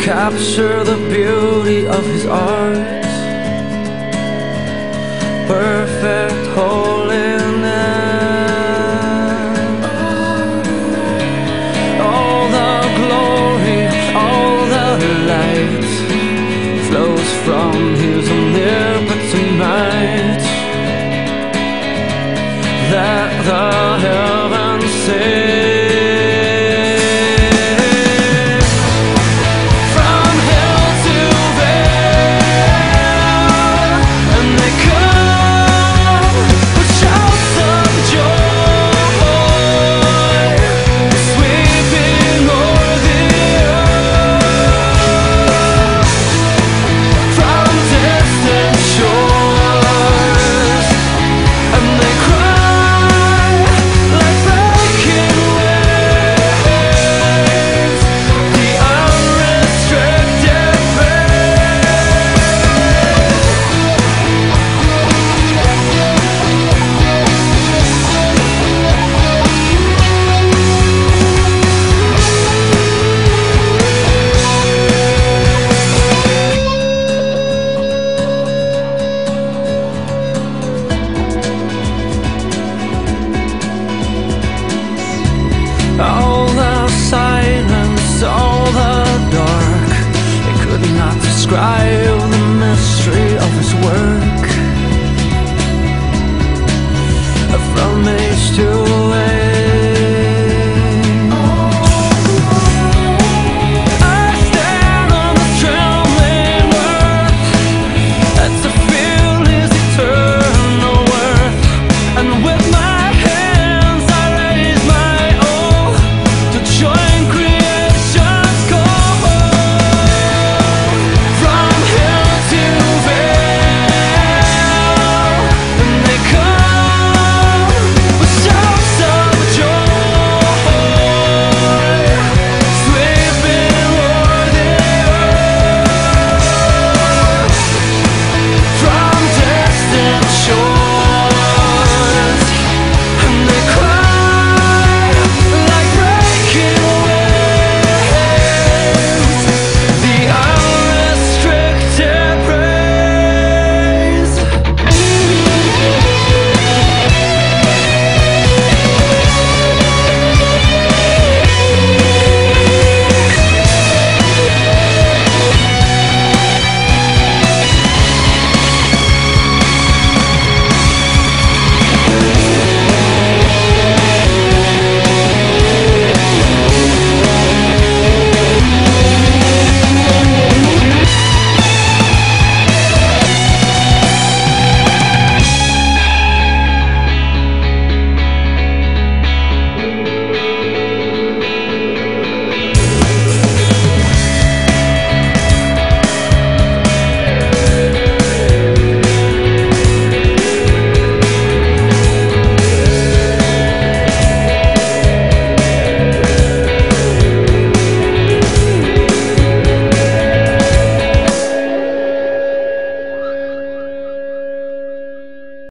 capture the beauty of his art. Perfect holiness, all the glory, all the light flows from his omnipotent might. That the heavens sing. All the silence, all the dark, it could not describe the mystery of his work. From age to age,